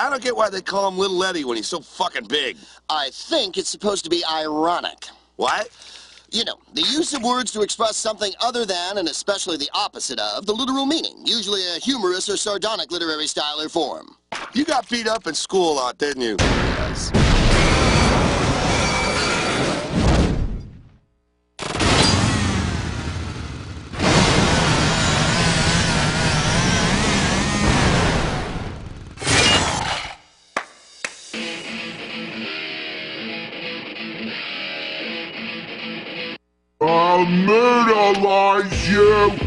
I don't get why they call him Little Eddie when he's so fucking big. I think it's supposed to be ironic. What? You know, the use of words to express something other than, and especially the opposite of, the literal meaning, usually a humorous or sardonic literary style or form. You got beat up in school a lot, didn't you? Yes. I'll murderize you!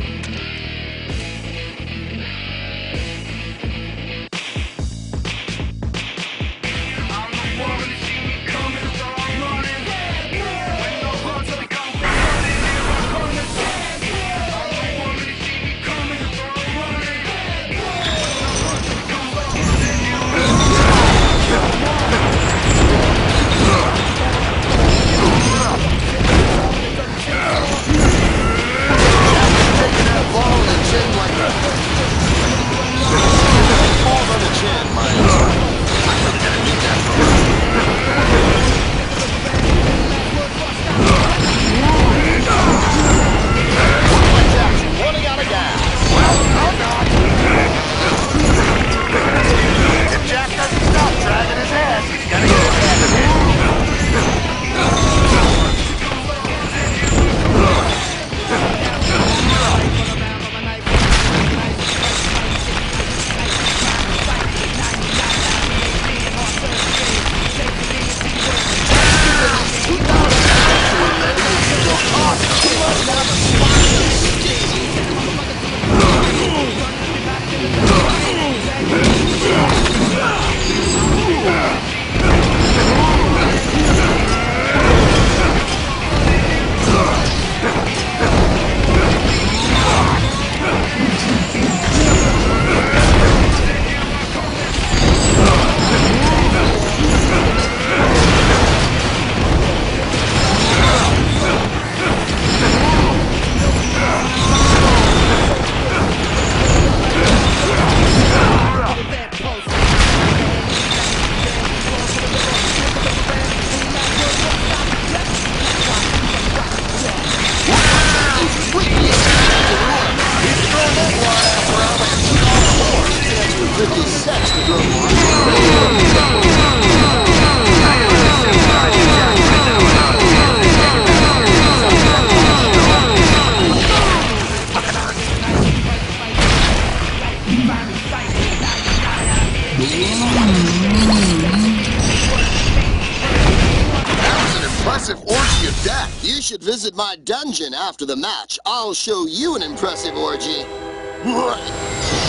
Orgy of death. You should visit my dungeon after the match. I'll show you an impressive orgy.